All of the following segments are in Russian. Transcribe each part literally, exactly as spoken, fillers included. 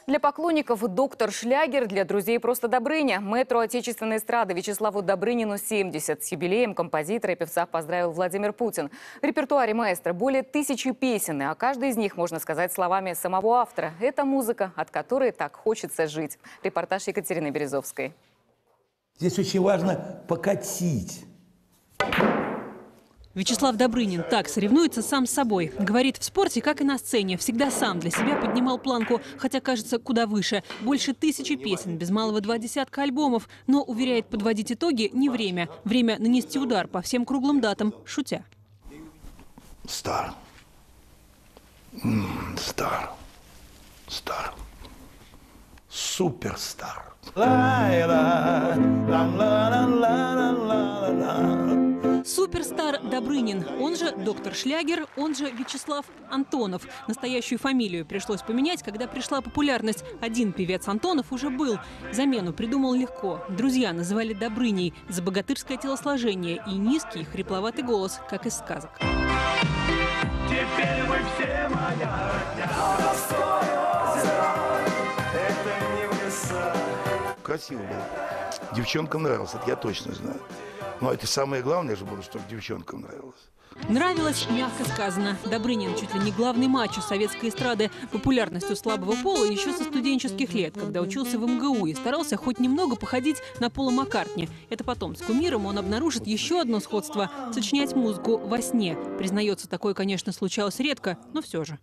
Для поклонников доктор Шлягер, для друзей просто Добрыня. Мэтру отечественной эстрады Вячеславу Добрынину семьдесят. С юбилеем композитора и певца поздравил Владимир Путин. В репертуаре маэстро более тысячи песен, а каждый из них, можно сказать, словами самого автора. Это музыка, от которой так хочется жить. Репортаж Екатерины Березовской. Здесь очень важно покатить. Вячеслав Добрынин так соревнуется сам с собой. Говорит, в спорте, как и на сцене, всегда сам для себя поднимал планку, хотя, кажется, куда выше. Больше тысячи песен, без малого два десятка альбомов. Но, уверяет, подводить итоги не время. Время нанести удар по всем круглым датам, шутя. Стар. Стар. Стар. Суперстар. Суперстар Добрынин, он же доктор Шлягер, он же Вячеслав Антонов. Настоящую фамилию пришлось поменять, когда пришла популярность. Один певец Антонов уже был. Замену придумал легко. Друзья называли Добрыней за богатырское телосложение и низкий, хрипловатый голос, как из сказок. Теперь вы все моя родня. Красиво было. Девчонкам нравилось, это я точно знаю. Но это самое главное же было, чтобы девчонкам нравилось. Нравилось, мягко сказано. Добрынин чуть ли не главный мачо советской эстрады. Популярностью слабого пола еще со студенческих лет, когда учился в эм гэ у и старался хоть немного походить на Пола Маккартни. Это потом с кумиром он обнаружит еще одно сходство – сочинять музыку во сне. Признается, такое, конечно, случалось редко, но все же.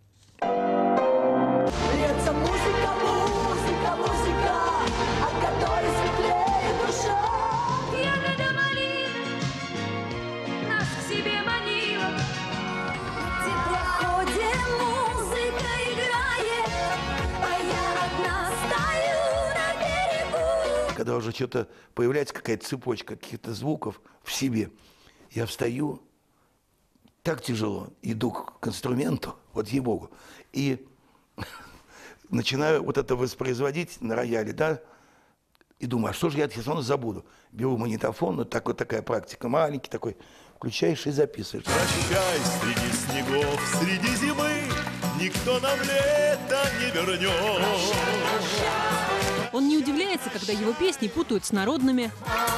Когда уже что-то появляется, какая-то цепочка каких-то звуков в себе, я встаю, так тяжело, иду к инструменту, вот ей-богу, и начинаю вот это воспроизводить на рояле, да, и думаю, а что же я от сон забуду? Беру магнитофон, ну так, вот такая практика, маленький такой, включаешь и записываешь. Прощай, среди снегов, среди зимы, никто нам лето не вернет. Он не удивляется, когда его песни путают с народными.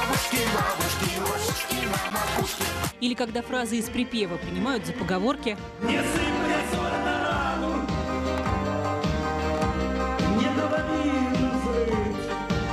Или когда фразы из припева принимают за поговорки. Не сыпь мне соль на рану, не говори жить.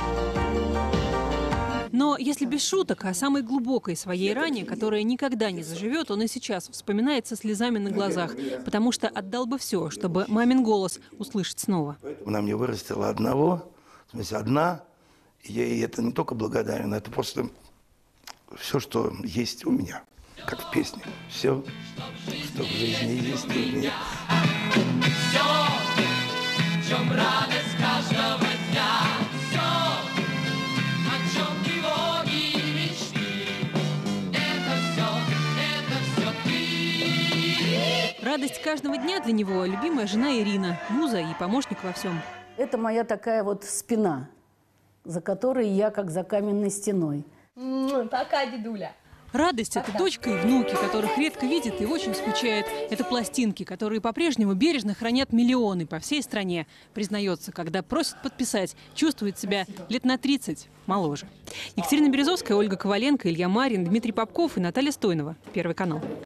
Но если без шуток, о самой глубокой своей ране, которая никогда не заживет, он и сейчас вспоминает со слезами на глазах, потому что отдал бы все, чтобы мамин голос услышать снова. Она мне вырастила одного, в смысле одна, и я ей это не только благодарен, это просто все, что есть у меня, как в песне. Все, что в жизни есть у меня. Все, в чем радость каждого дня, все, о чем тревоги и мечты, это все, это все ты. Радость каждого дня для него – любимая жена Ирина, муза и помощник во всем. Это моя такая вот спина, за которой я как за каменной стеной. Пока, дедуля. Радость – это дочка и внуки, которых редко видит и очень скучает. Это пластинки, которые по-прежнему бережно хранят миллионы по всей стране. Признается, когда просят подписать, чувствует себя лет на тридцать моложе. Екатерина Березовская, Ольга Коваленко, Илья Марин, Дмитрий Попков и Наталья Стойнова. Первый канал.